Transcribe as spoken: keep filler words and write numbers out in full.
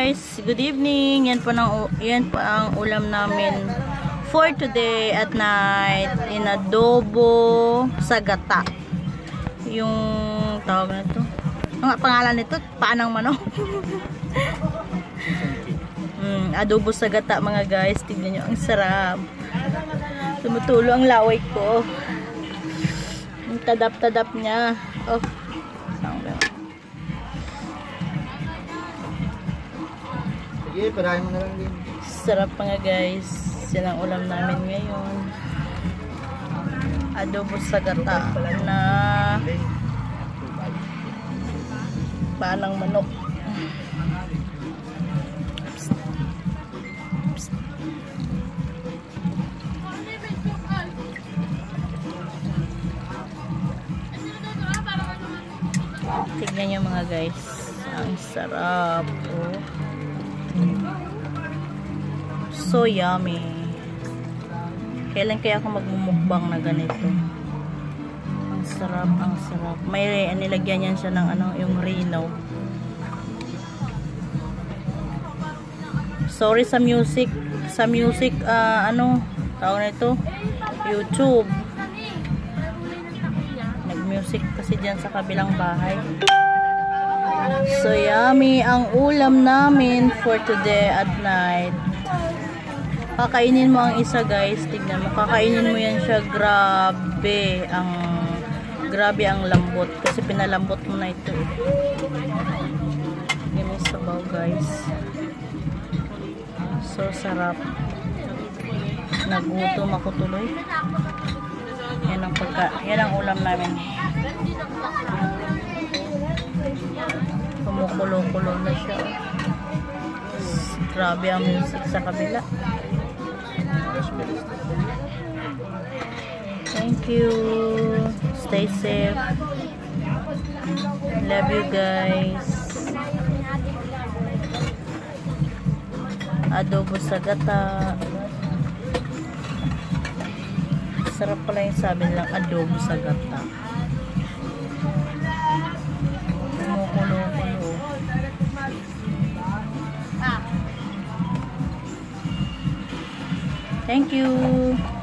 Guys, good evening. Yan po, ng, yan po ang ulam namin for today at night. Inadobo sa gata. Yung tawag na ito. Ang pangalan nito, panang manok. mm, adobo sa gata mga guys. Tignan nyo, ang sarap. Tumutulo ang laway ko. Ang tadap-tadap niya. Oh. Sige, parahin mo na lang din. Sarap pa nga guys. Yan ang ulam namin ngayon. Adobo sa gata na panang manok. Tignan nyo mga guys. Ang sarap. Oh. So yummy. Kailan kaya ako magmumukbang na ganito? Ang sarap, ang sarap. May nilagyan yan siya ng ano, yung Reno. Sorry sa music. Sa music, uh, ano, tawag na ito? YouTube. Nag-music kasi dyan sa kabilang bahay. So yummy ang ulam namin for today at night. Kakainin mo ang isa guys, tignan mo. Kakainin mo yan siya, grabe ang grabe ang lambot kasi pinalambot mo na ito. Yan yung sabaw guys. So sarap. Nagutom ako tuloy. Yan ang pagka, yan ang ulam namin. Kumukulo-kulo na siya. Grabe ang music sa kabila. Thank you. Stay safe. Love you guys. Adobo sa gata. Sarap pala yung sabi nilang adobo sa gata. Kumukulo-kulo. Thank you.